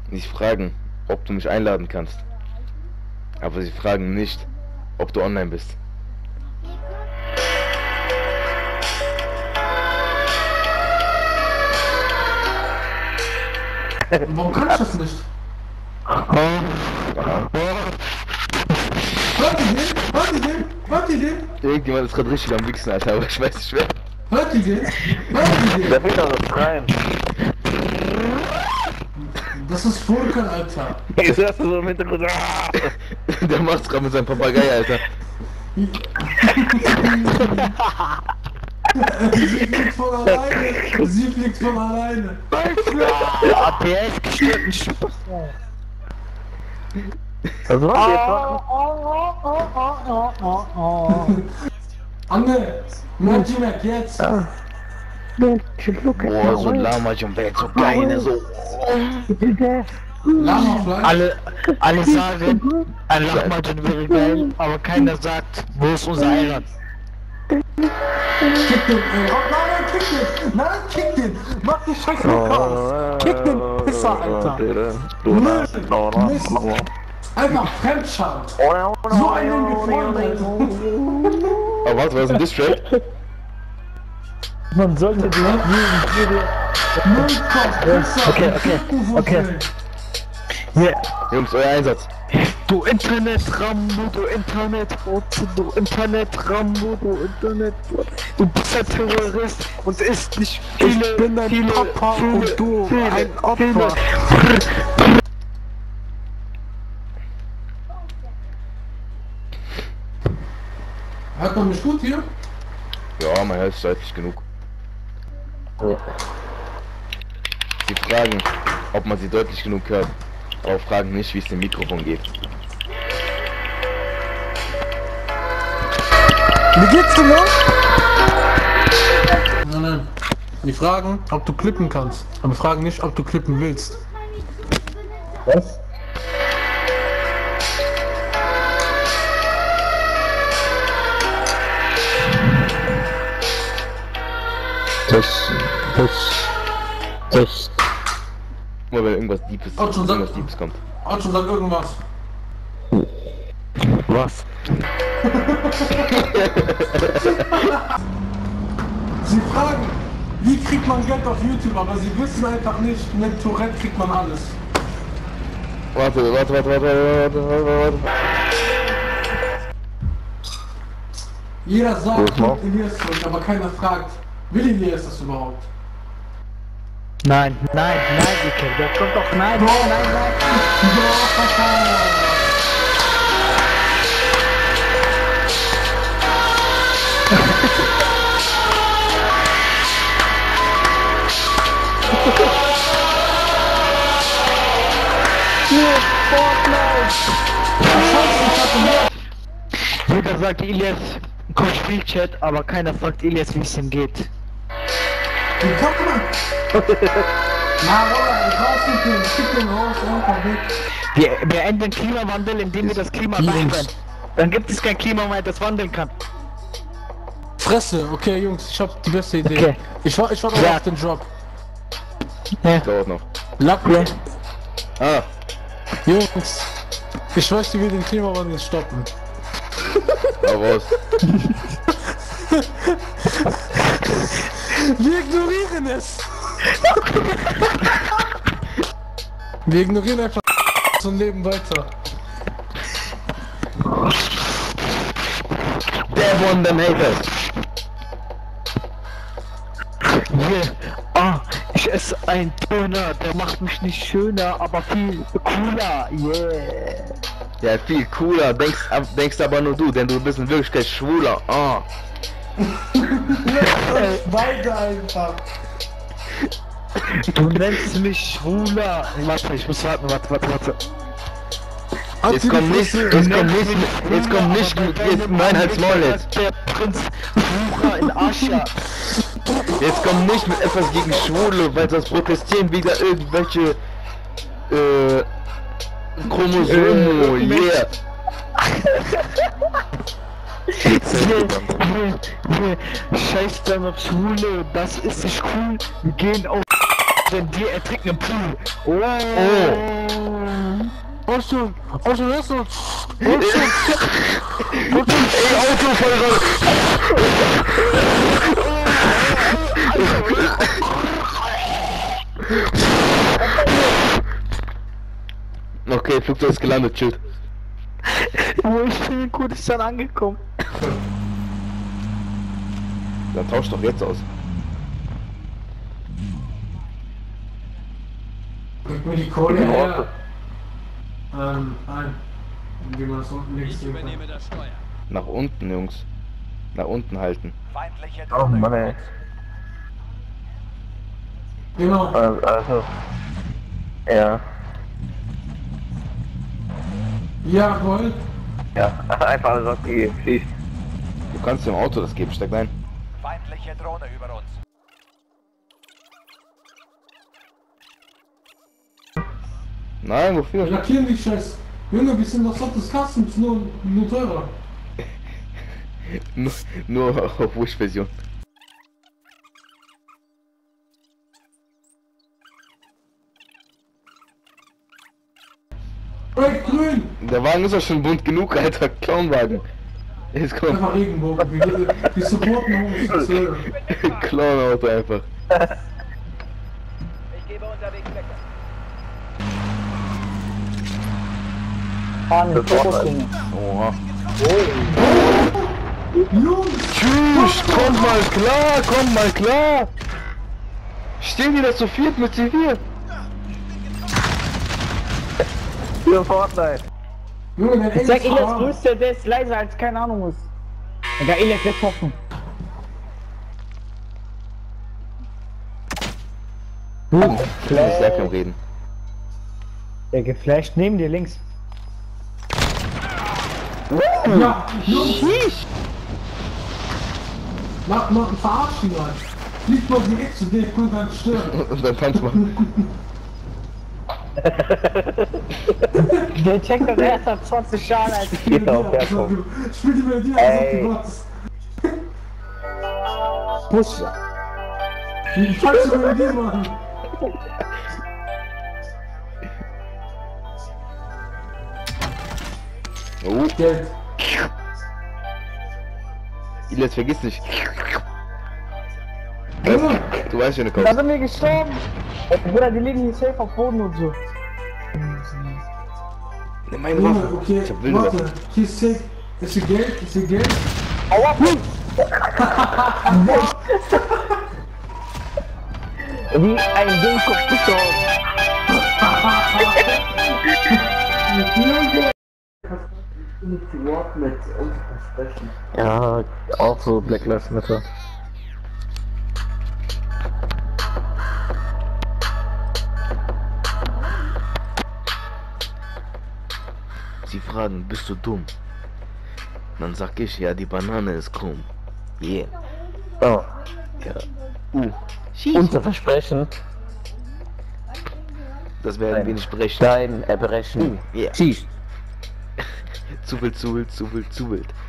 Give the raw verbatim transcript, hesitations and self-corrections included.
Sie fragen, ob du mich einladen kannst. Aber sie fragen nicht, ob du online bist. Warum kann ich das nicht? Hört ihr den? Hört ihr den? Hört ihr den? Irgendjemand ist gerade richtig am Wichsen, Alter, aber ich weiß nicht wer. Hört ihr den? Hört ihr den? Der will doch das rein. Das ist Vulkan, Alter. Jetzt hörst du so im Hintergrund. Der macht's gerade mit seinem Papagei, Alter. Sie fliegt von alleine. Sie fliegt von alleine. A P S gestörten Schuss. Was war jetzt? Anne, Magimek, jetzt. Boah, so Lama und Welt, so geil, so. Lamafleisch. Alle, alle sagen, ein Lachmatschen wäre geil, aber keiner sagt, wo ist unser Eiland? Kick den, ey. Oh, nein, nein, kick den. Nein, kick den. Mach die scheiß Luke aus. Kick den Pisser, Alter. Müll. Mist. Einfach Fremdscham. So einen gefreundet. Oh, was, was ist denn das Track? Man sollte die Jugend. Müllkopf, Pisser. Okay, okay, okay. Yeah. Jungs, euer Einsatz. Du Internet Rambo, du Internet Rotze, du Internet Rambo, du Internet. Du bist ein Terrorist und isst nicht viele, Ich bin dein viele, Papa viele, und du viele, ein Opfer. Viele. Hört man mich gut hier? Ja, man hört es deutlich genug. Sie fragen, ob man sie deutlich genug hört, aber fragen nicht, wie es dem Mikrofon geht. Wie geht's dir noch? Nein, nein. Die fragen, ob du klippen kannst. Aber fragen nicht, ob du klippen willst. Was? Das, das, das. Nur wenn irgendwas Deepes, Oh, schon irgendwas sag- Deepes kommt. Otto, sag irgendwas. Was? Sie fragen, wie kriegt man Geld auf YouTube, aber sie wissen einfach nicht, mit Tourette kriegt man alles. Warte, warte, warte, warte, warte, warte, warte. Jeder sagt, Was noch? kommt Elias zurück, aber keiner fragt, will Elias das überhaupt? Nein, nein, nein, Ike, der kommt doch, nein, nein, nein, nein. Jeder sagt Elias, komm Spielchat, aber keiner fragt Elias, wie es ihm geht. Wie kann man? Na, Roller, raus mit dem, schick den raus, einfach weg. Wir beenden Klimawandel, indem wir das Klima verändern. Dann gibt es kein Klima mehr, das wandeln kann. Fresse, okay Jungs, ich hab die beste Idee. Okay. Ich war, ich war Ja. auf den Job. Ja. Dauert noch. Lappe. Ah, Jungs, ich möchte, wir den Klimawandel stoppen. hau raus. Wir ignorieren es! Wir ignorieren einfach und leben weiter. Der von den Haters. Yeah. Ah, ich esse einen Döner, der macht mich nicht schöner, aber viel cooler. Yeah. Ja, viel cooler, denkst, ab- denkst aber nur du, denn du bist in Wirklichkeit schwuler. Ah. Weiter einfach. Du nennst mich schwuler. Warte, ich muss warten, warte, warte, warte. Jetzt kommt nicht, jetzt kommt nicht, jetzt kommt nicht, jetzt, nein, halt's Maul jetzt. Der Prinz Wucher in Ascha. Jetzt kommt nicht mit etwas gegen Schwule, weil sonst protestieren wieder irgendwelche, äh, Chromosomen, Äh, yeah. Scheiß dann auf Schwule, das ist nicht cool. Wir gehen auf denn wir ertrinken im Pool. Oh. Oh. Oh schon, oh schon, das ist so. Oh schon. Ey, Autofahrer! Okay, Flugzeug ist gelandet, tschüss. Wo ich bin in Kurdistan angekommen. Dann tausch doch jetzt aus. Bringt mir die Kohle her. Ähm, nein. Wie man das unten links sehen kann. Nach unten, Jungs. Nach unten halten. Oh Mann, ey. Genau. Also, also. Ja. Jawohl. Ja, einfach alles abgegeben. Schieß. Du kannst dem Auto das geben, steig ein. Feindliche Drohne über uns. Nein, Wir wofür? lackieren die Scheiß. Junge, wir sind doch satt des Kastens, nur, nur teurer. nur, nur auf Wish-Version. Ey, grün! Der Wagen ist doch schon bunt genug, Alter. Clownwagen. Jetzt kommt Einfach Regenbogen. Wir, wir supporten Homosexuelle. Clown-Auto einfach. Ich gebe unterwegs weg. Oha. Jungs! Tschüss, komm mal klar, komm mal klar. Stehen die da zu viert mit C vier? Für Fortnite. Junge, dein Ich sag Aim ist Elias hart. größte, der ist leiser als keine Ahnung was. Egal, Elias wird hoffen. Du, du bist ja kein Reden. Der geflasht neben dir links. Ja, Jungs! Mach mal einen Verarschen, Mann. Fliegt mal direkt zu dir, ich kann gar nicht stören. Und dann tanz mal. Der checkt das erst ab zwanzig Jahren als Geht auf, ja, Also, komm. spiel die Melodie, als ob Ey. du Gott. Push. Die falsche Melodie machen. Oh, Geld. Elias, vergiss nicht. Junge, Du weißt, wenn du Da kommst. sind wir gestorben. Bruder, die liegen hier safe auf Boden und so. Nimm meine Junge, Waffe. okay, Ich hab wilde warte. Waffe. Hier ist safe. Ist hier Geld? Ist hier Geld? Aua, wie ein Dummkopf gestorben. Junge! Ja, auch so Black Lives Matter. Sie fragen, bist du dumm? Dann sag ich, ja, die Banane ist krumm. Yeah. Oh. Ja. Uh. Unser Versprechen. Das werden wir nicht brechen. Dein Erbrechen. Uh, yeah. Schieß. Zu wild, zu wild, zu wild, zu wild.